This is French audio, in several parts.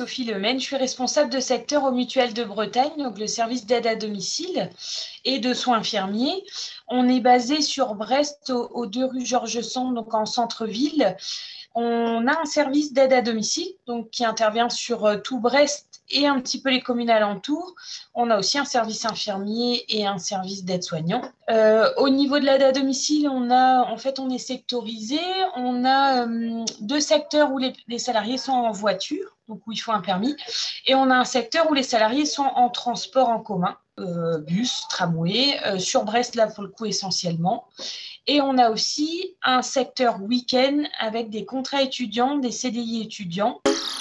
Sophie Lemaine, je suis responsable de secteur au Mutuelle de Bretagne, donc le service d'aide à domicile et de soins infirmiers. On est basé sur Brest, aux 2 rue Georges Sand, donc en centre-ville. On a un service d'aide à domicile donc, qui intervient sur tout Brest et un petit peu les communes alentours. On a aussi un service infirmier et un service d'aide-soignant. Au niveau de l'aide à domicile, on est sectorisé. On a 2 secteurs où les salariés sont en voiture, donc où il faut un permis, et on a un secteur où les salariés sont en transport en commun, bus, tramway, sur Brest, là pour le coup essentiellement. Et on a aussi un secteur week-end avec des contrats étudiants, des CDI étudiants.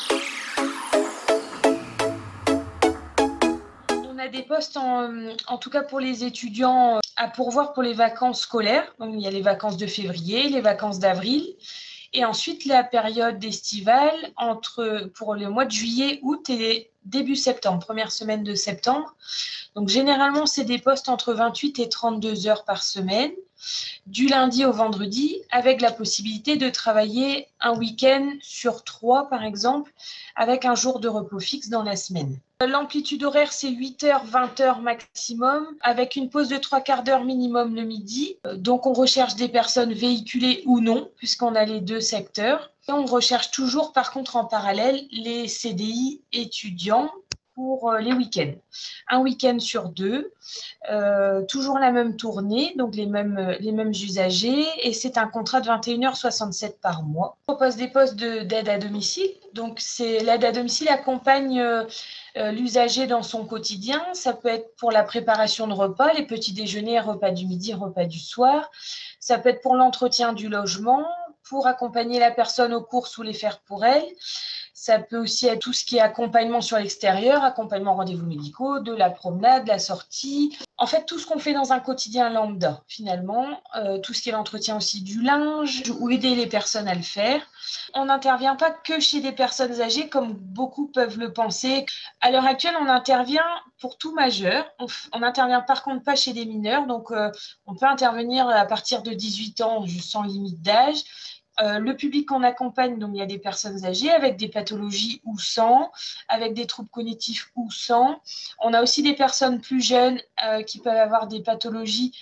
On a des postes, en tout cas pour les étudiants, à pourvoir pour les vacances scolaires. Donc, il y a les vacances de février, les vacances d'avril. Et ensuite, la période estivale pour le mois de juillet, août et début septembre, première semaine de septembre. Donc, généralement, c'est des postes entre 28 et 32 heures par semaine, du lundi au vendredi, avec la possibilité de travailler un week-end sur 3, par exemple, avec un jour de repos fixe dans la semaine. L'amplitude horaire, c'est 8h, 20h maximum, avec une pause de 3/4 d'heure minimum le midi. Donc, on recherche des personnes véhiculées ou non, puisqu'on a les 2 secteurs. Et on recherche toujours, par contre, en parallèle, les CDI étudiants pour les week-ends. Un week-end sur 2, toujours la même tournée, donc les mêmes usagers, et c'est un contrat de 21h67 par mois. On propose des postes d'aide à domicile. Donc, l'aide à domicile accompagne l'usager dans son quotidien. Ça peut être pour la préparation de repas, les petits déjeuners, repas du midi, repas du soir. Ça peut être pour l'entretien du logement, pour accompagner la personne aux courses ou les faire pour elle. Ça peut aussi être tout ce qui est accompagnement sur l'extérieur, accompagnement rendez-vous médicaux, de la promenade, de la sortie. En fait, tout ce qu'on fait dans un quotidien lambda, finalement. Tout ce qui est l'entretien aussi du linge ou aider les personnes à le faire. On n'intervient pas que chez des personnes âgées, comme beaucoup peuvent le penser. À l'heure actuelle, on intervient pour tout majeur. On n'intervient par contre pas chez des mineurs. Donc, on peut intervenir à partir de 18 ans, sans limite d'âge. Le public qu'on accompagne, donc il y a des personnes âgées avec des pathologies ou sans, avec des troubles cognitifs ou sans. On a aussi des personnes plus jeunes qui peuvent avoir des pathologies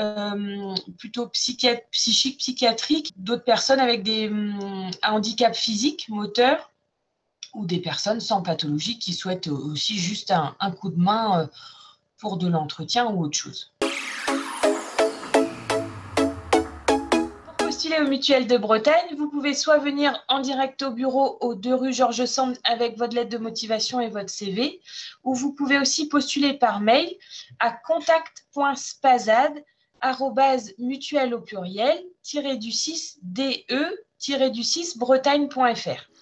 plutôt psychiques, psychiatriques, d'autres personnes avec un handicap physique, moteur, ou des personnes sans pathologie qui souhaitent aussi juste un coup de main pour de l'entretien ou autre chose. Postuler au Mutuelle de Bretagne, vous pouvez soit venir en direct au bureau aux 2 rue Georges Sand avec votre lettre de motivation et votre CV, ou vous pouvez aussi postuler par mail à contact.spazad@mutuelle au pluriel -du 6 de-du 6 bretagne.fr.